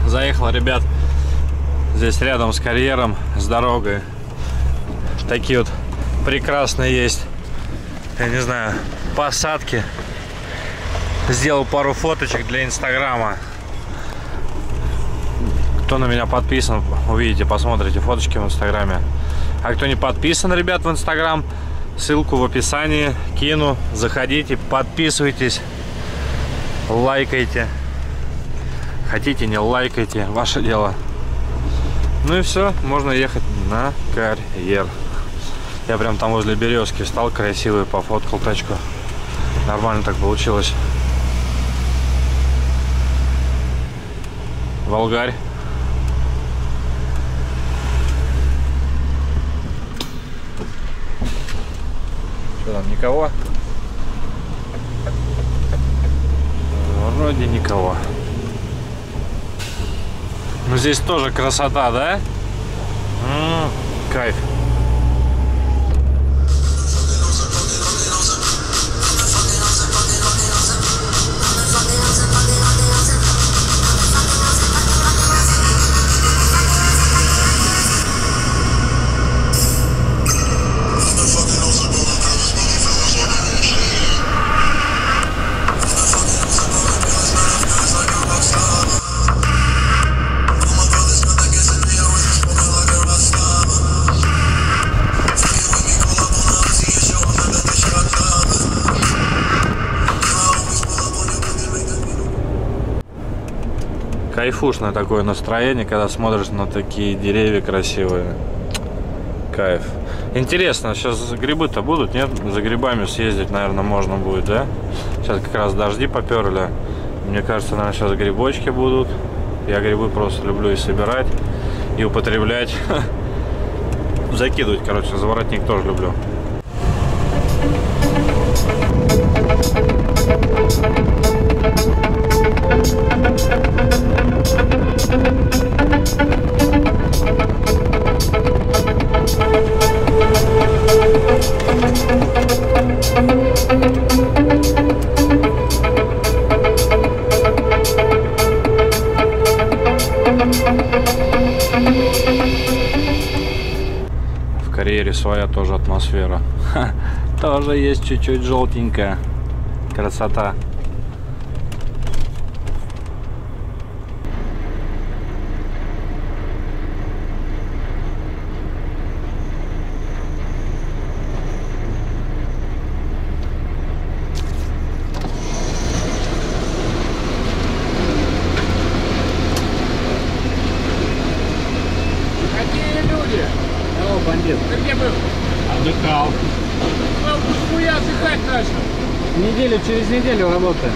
Заехал, ребят, здесь рядом с карьером, с дорогой. Такие вот прекрасные есть, я не знаю, посадки. Сделал пару фоточек для инстаграма. Кто на меня подписан, увидите, посмотрите фоточки в инстаграме. А кто не подписан, ребят, в инстаграм, ссылку в описании кину. Заходите, подписывайтесь, лайкайте. Хотите, не лайкайте, ваше дело. Ну и все, можно ехать на карьер. Я прям там возле березки встал, красивый, пофоткал тачку. Нормально так получилось. Волгарь. Что там, никого? Вроде никого. Ну здесь тоже красота, да? Кайф. Кайфушное такое настроение, когда смотришь на такие деревья красивые. Кайф. Интересно, сейчас грибы-то будут, нет? За грибами съездить, наверное, можно будет, да? Сейчас как раз дожди поперли. Мне кажется, наверное, сейчас грибочки будут. Я грибы просто люблю и собирать, и употреблять. Закидывать, короче, за воротник тоже люблю. В карьере своя тоже атмосфера. Тоже есть чуть-чуть желтенькая. Красота. Бандит. Ты где был? Отдыхал. Ну, я отдыхать начал. Через неделю работаем.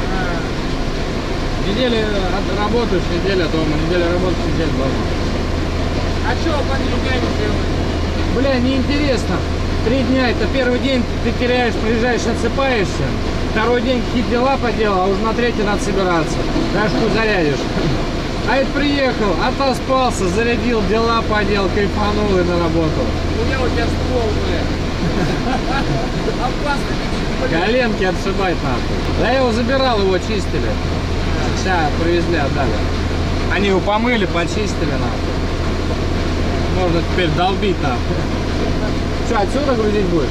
Неделю работаешь, неделя дома, неделя работаешь, неделя дома. А что по 3 дня не делаешь? Бля, неинтересно. 3 дня, это первый день ты теряешь, приезжаешь, отсыпаешься. Второй день какие-то дела поделал, а уже на 3-й надо собираться. Даже хуй зарядишь. А это приехал, отоспался, зарядил, дела поделал, кайфанул и на работу. У меня у тебя ствол, бля. Опасно. Коленки отшибать надо. Да я его забирал, его чистили. Сейчас привезли, отдали. Они его помыли, почистили нахуй. Можно теперь долбить нахуй. Что, отсюда грузить будешь?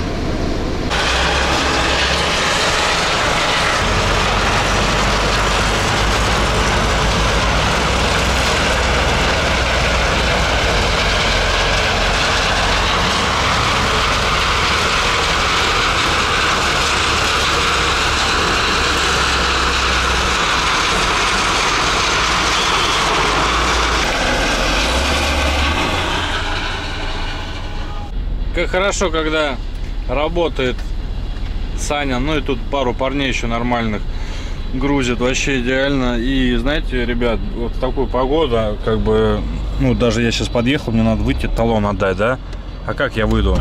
Как хорошо, когда работает Саня, ну и тут пару парней еще нормальных грузит, вообще идеально. И знаете, ребят, вот в такую погоду, как бы, ну даже я сейчас подъехал, мне надо выйти, талон отдать, да? А как я выйду?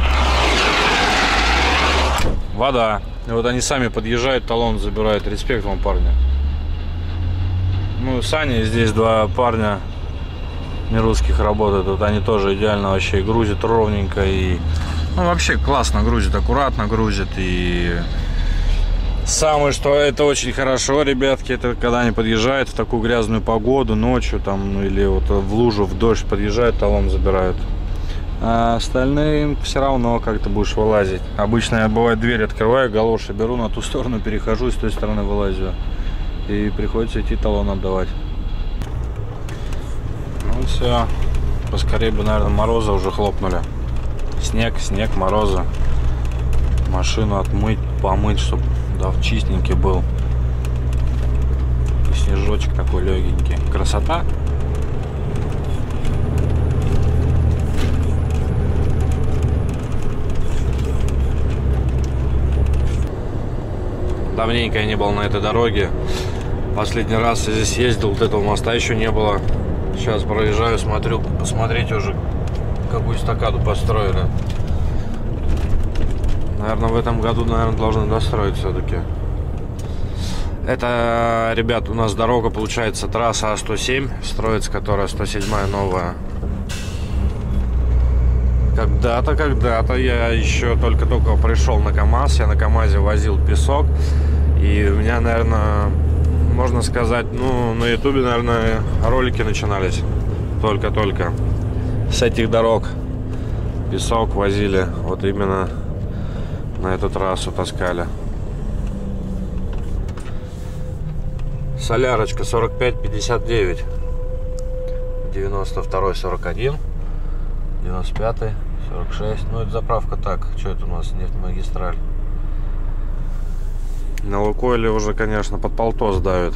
Вода. И вот они сами подъезжают, талон забирают. Респект вам, парни. Ну, Саня, здесь 2 парня не русских работают. Вот они тоже идеально вообще грузят ровненько. И ну, вообще классно грузят, аккуратно грузят. И Самое, что это очень хорошо, ребятки, это когда они подъезжают в такую грязную погоду, ночью там, ну, или вот в лужу, в дождь подъезжают, талон забирают. А остальные все равно как ты будешь вылазить. Обычно я, бывает, дверь открываю, галоши беру, на ту сторону перехожу, с той стороны вылазю. И приходится идти талон отдавать. Ну все, поскорее бы, наверное, морозы уже хлопнули. Снег, морозы. Машину отмыть, помыть, чтобы да, чистенький был. Снежочек такой легенький. Красота. Давненько я не был на этой дороге. Последний раз я здесь ездил, вот этого моста еще не было. Сейчас проезжаю, смотрю, посмотрите уже, какую эстакаду построили. Наверное, в этом году, наверное, должны достроить все-таки. Это, ребят, у нас дорога, получается, трасса А107, строится, которая 107-я новая. Когда-то я еще только-только пришел на КамАЗ, я на КамАЗе возил песок. И у меня, наверное, можно сказать, ну, на ютубе, наверное, ролики начинались только-только с этих дорог. Песок возили, вот именно на эту трассу таскали. Солярочка 45-59, 92-й 41, 95-й 46. Ну, это заправка так. Что это у нас? Нефтьмагистраль. На Лукойле уже, конечно, под полтос давит.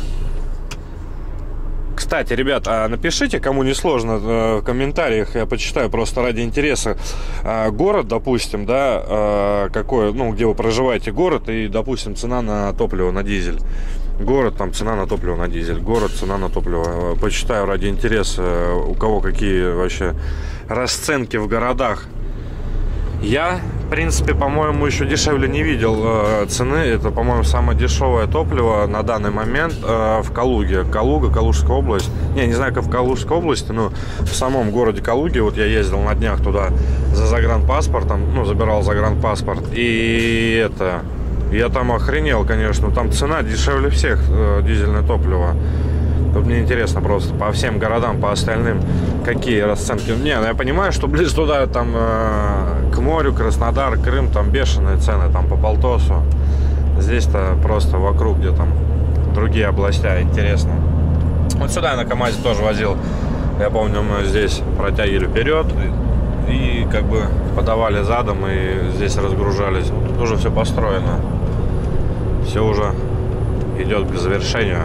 Кстати, ребят, напишите, кому не сложно, в комментариях, я почитаю просто ради интереса. Город, допустим, да, какой, ну, где вы проживаете, город и, допустим, цена на топливо, на дизель. Город, там, цена на топливо, на дизель. Город, цена на топливо. Почитаю ради интереса, у кого какие вообще расценки в городах. Я, в принципе, по-моему, еще дешевле не видел цены. Это, по-моему, самое дешевое топливо на данный момент в Калуге. Калужская область. Не знаю, как в Калужской области, но в самом городе Калуге. Вот я ездил на днях туда за загранпаспортом, ну, забирал загранпаспорт. И это... Я там охренел, конечно. Там цена дешевле всех, дизельное топливо. Тут мне интересно просто по всем городам, по остальным, какие расценки. Не, ну я понимаю, что ближе туда, там, к морю, Краснодар, Крым, там бешеные цены, там по полтосу. Здесь-то просто вокруг, где там другие областя, интересно. Вот сюда я на КамАЗе тоже возил. Я помню, мы здесь протягивали вперед и как бы подавали задом, и здесь разгружались. Вот тут уже все построено. Все уже идет к завершению.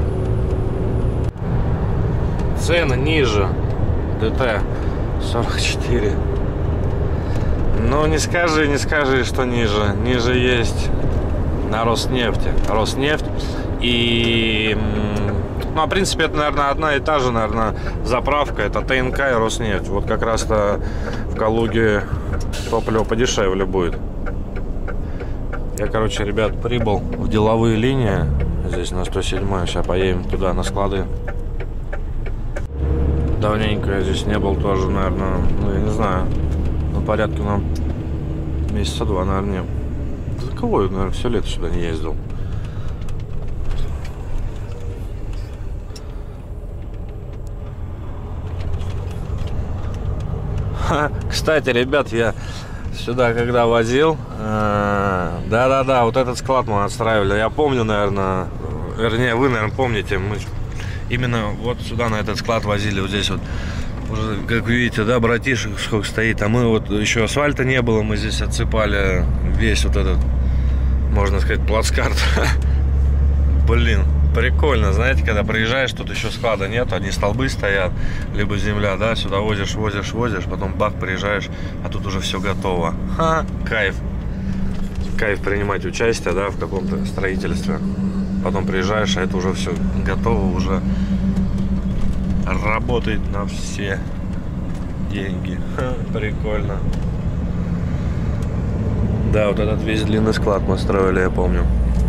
Цены ниже. ДТ 44. Ну, не скажи, что ниже. Ниже есть на Роснефти. Роснефть. И... Ну, в принципе, это, наверное, одна и та же, наверное, заправка. Это ТНК и Роснефть. Вот как раз-то в Калуге топливо подешевле будет. Я, короче, ребят, прибыл в деловые линии. Здесь на 107-й. Сейчас поедем туда, на склады. Давненько я здесь не был тоже, наверное, ну, я не знаю, на порядке, но месяца два, наверное, не. За кого я, наверное, все лето сюда не ездил. Кстати, ребят, я сюда когда возил, да-да-да, вот этот склад мы отстраивали. Я помню, наверное, вернее, вы, наверное, помните, мы именно вот сюда, на этот склад возили. Вот здесь вот, уже, как вы видите, да, братишек сколько стоит. А мы вот, еще асфальта не было, мы здесь отсыпали весь вот этот, можно сказать, плацкарт. Блин, прикольно, знаете, когда приезжаешь, тут еще склада нет, одни столбы стоят, либо земля, да, сюда возишь, потом бах, приезжаешь, а тут уже все готово. Ха, кайф. Кайф принимать участие, да, в каком-то строительстве. Потом приезжаешь, а это уже все готово, уже работает на все деньги. Ха, прикольно. Да, вот этот весь длинный склад мы строили, я помню.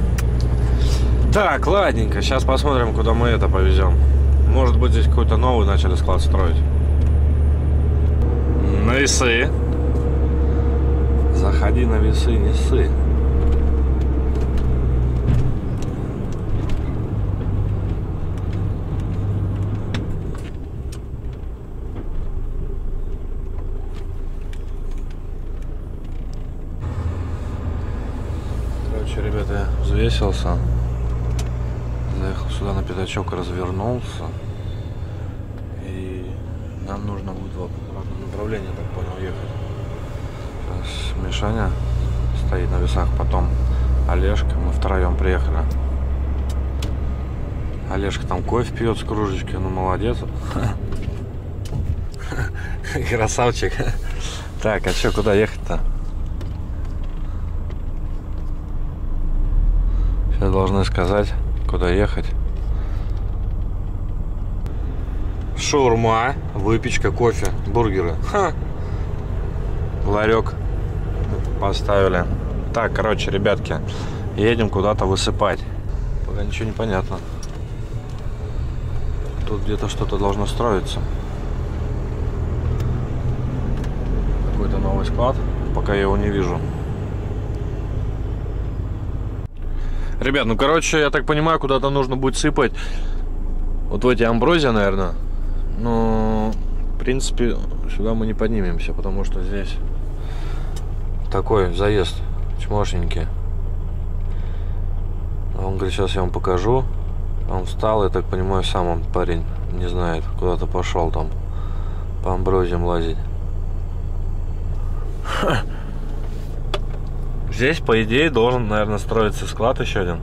Так, ладненько, сейчас посмотрим, куда мы это повезем. Может быть, здесь какой-то новый начали склад строить. На весы. Заходи на весы, не ссы. ребята, я взвесился. Заехал сюда на пятачок, развернулся. И нам нужно будет в обратном направлении, так понял, ехать. Сейчас Мишаня стоит на весах, потом Олежка. Мы втроем приехали. Олежка там кофе пьет с кружечки, ну молодец. Красавчик. Так, а что, куда ехать-то? Сейчас должны сказать, куда ехать. Шаурма, выпечка, кофе, бургеры. Ха. Ларек поставили. Так, короче, ребятки, едем куда-то высыпать. Пока ничего не понятно. Тут где-то что-то должно строиться. Какой-то новый склад. Пока я его не вижу. Ребят, ну короче, я так понимаю, куда-то нужно будет сыпать. Вот в эти амброзии, наверное. Но, в принципе, сюда мы не поднимемся, потому что здесь такой заезд чмошненький. Он говорит, сейчас я вам покажу. Он встал, я так понимаю, сам он, парень, не знает, куда-то пошел там по амброзиям лазить. Здесь, по идее, должен, наверное, строиться склад еще один.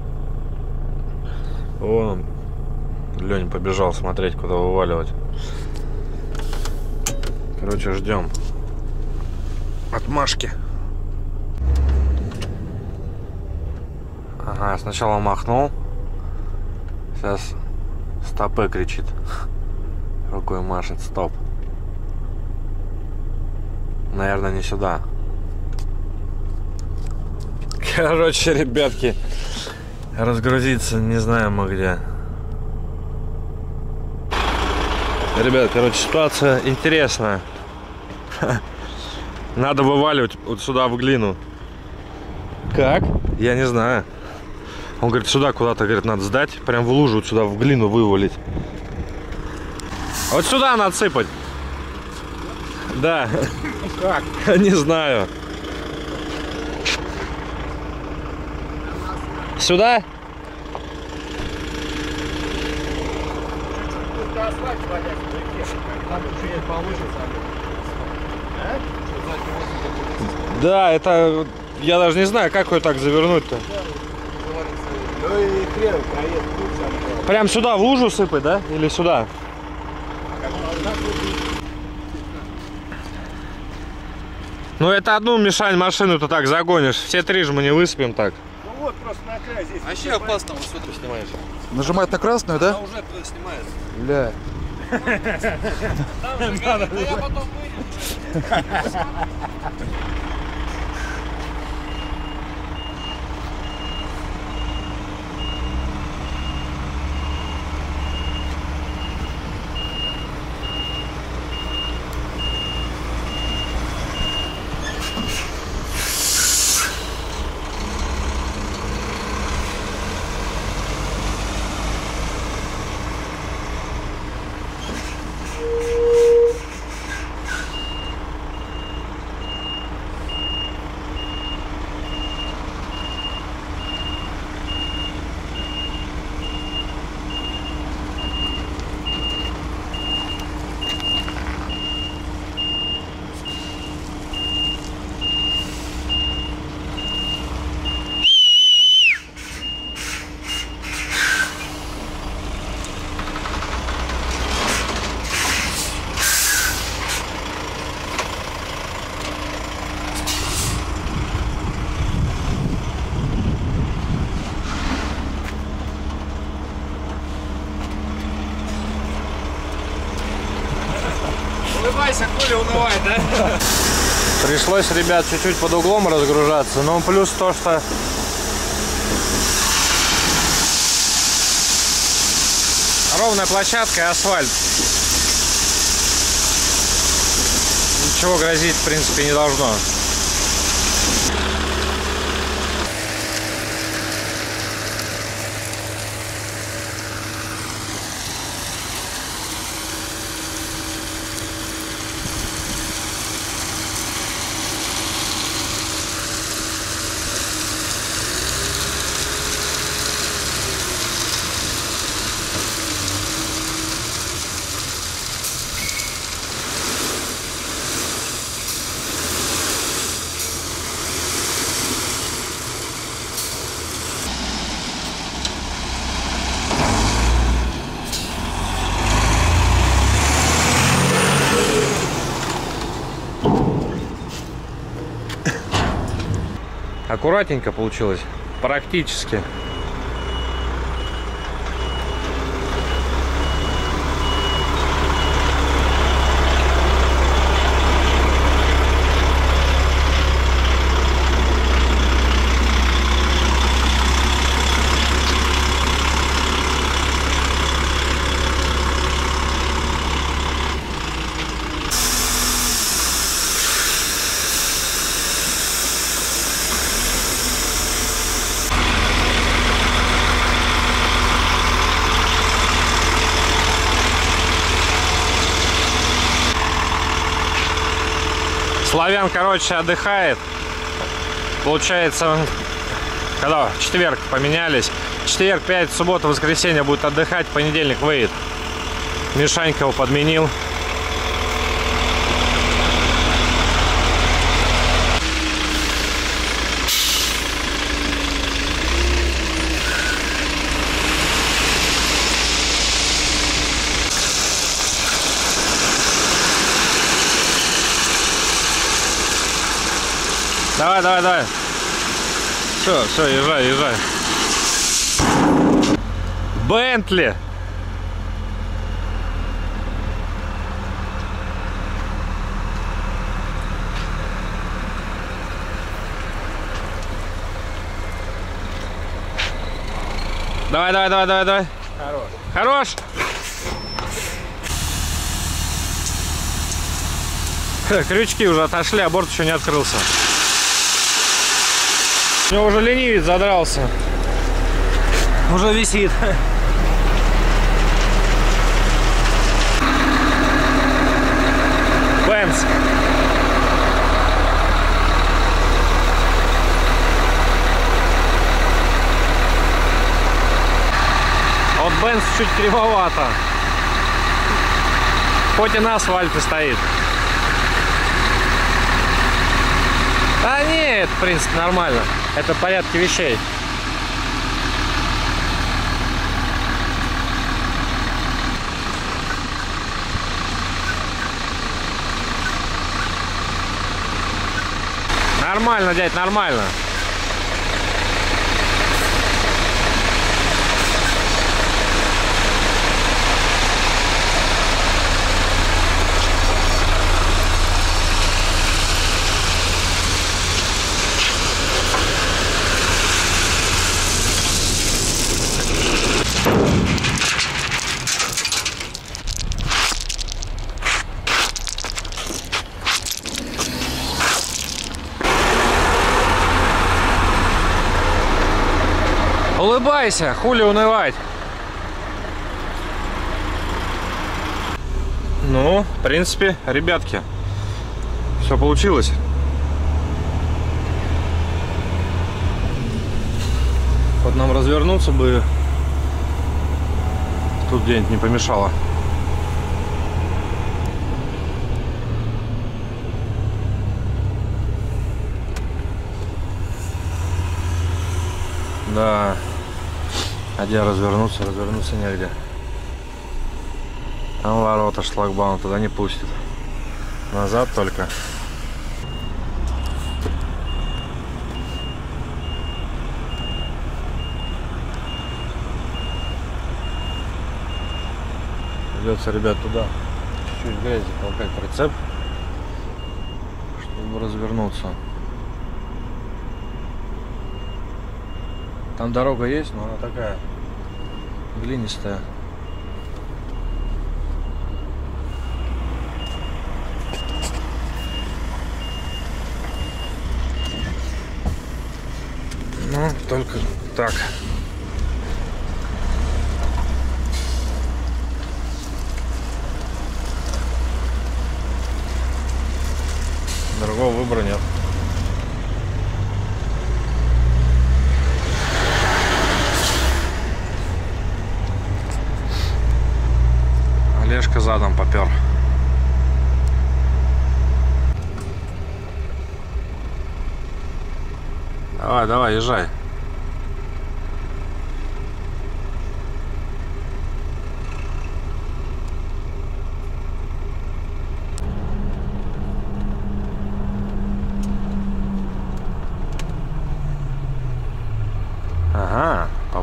Вон Лень побежал смотреть, куда вываливать. Короче, ждем отмашки. Ага, сначала махнул. Сейчас стопы кричит. Рукой машет, стоп. Наверное, не сюда. Короче, ребятки, разгрузиться не знаем мы где. Ребят, короче, ситуация интересная. Надо вываливать вот сюда в глину. Как? Я не знаю. Он говорит, сюда куда-то, говорит, надо сдать. Прям в лужу вот сюда в глину вывалить. Вот сюда надо сыпать. Да. Как? Не знаю. Сюда? Да, это... Я даже не знаю, как ее так завернуть-то. Прям сюда в лужу сыпать, да? Или сюда? Ну это одну, Мишань, машину-то так загонишь. Все три же мы не высыпем так. Ну вот, просто на край здесь. Вообще опасно, вот что ты снимаешь. Нажимать на красную, да? Она уже туда снимает. Бля. Да я потом выйду. Улыбайся, Коля унывает, да? Пришлось, ребят, чуть-чуть под углом разгружаться. Но плюс то, что ровная площадка и асфальт. Ничего грозить, в принципе, не должно. Аккуратненько получилось. Практически. Славян, короче, отдыхает. Получается, когда в четверг поменялись. Четверг, пятница, суббота, воскресенье будет отдыхать. В понедельник выйдет. Мишанька его подменил. Давай, давай, давай. Все, езжай, езжай. Бентли. Давай, давай, давай, давай, давай. Хорош. Хорош. Крючки уже отошли, а борт еще не открылся. У него уже ленивец задрался. Уже висит. Бенц. Вот Бенц чуть кривовато. Хоть и на асфальте стоит. Да нет, в принципе, нормально. Это в порядке вещей. Нормально, дядь, нормально. Улыбайся, хули унывать. Ну, в принципе, ребятки, все получилось. Вот нам развернуться бы тут где-нибудь не помешало. Да. А где развернуться? Развернуться негде. Там ворота, шлагбаум, туда не пустит. Назад только. Придется, ребят, туда чуть-чуть грязи толкать прицеп, чтобы развернуться. Там дорога есть, но она такая глинистая. Ну, только так. Другого выбора нет. Олежка задом попер. Давай, давай, езжай.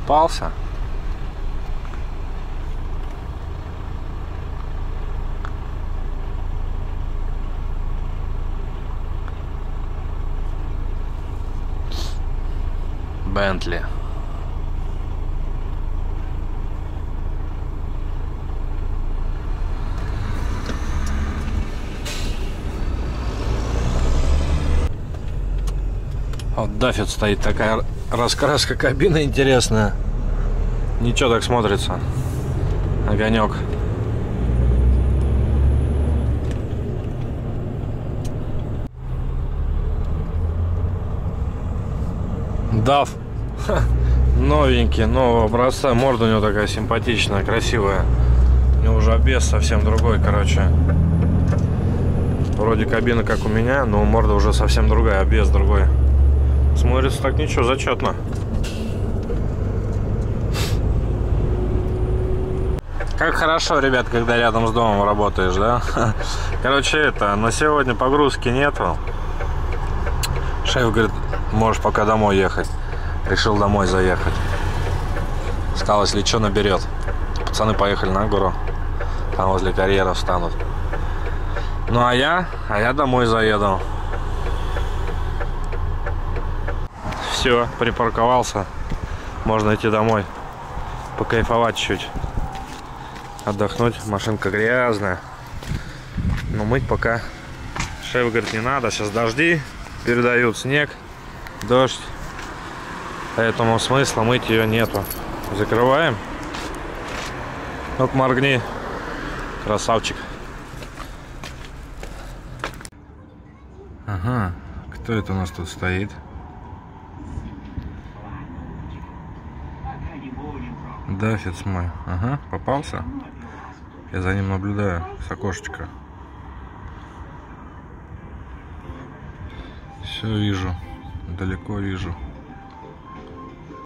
Попался. Бентли. Вот Даффит стоит, такая раскраска кабины интересная. Ничего так смотрится. Огонек. Даф. Новенький, нового образца. Морда у него такая симпатичная, красивая. У него уже обвес совсем другой, короче. Вроде кабина как у меня, но морда уже совсем другая, обвес другой. Смотрится так ничего, зачетно. Как хорошо, ребят, когда рядом с домом работаешь, да? Короче, на сегодня погрузки нету. Шеф говорит, можешь пока домой ехать. Решил домой заехать. Сказал, если что, наберет. Пацаны поехали на гору. Там возле карьера встанут. Ну а я домой заеду. Все, припарковался. Можно идти домой. Покайфовать чуть. Отдохнуть. Машинка грязная. Но мыть пока. Шеф говорит, не надо. Сейчас дожди. Передают снег. Дождь. Поэтому смысла мыть ее нету. Закрываем. Ну-ка, моргни. Красавчик. Ага. Кто это у нас тут стоит? Даффит мой. Ага, попался. Я за ним наблюдаю с окошечка. Все вижу. Далеко вижу.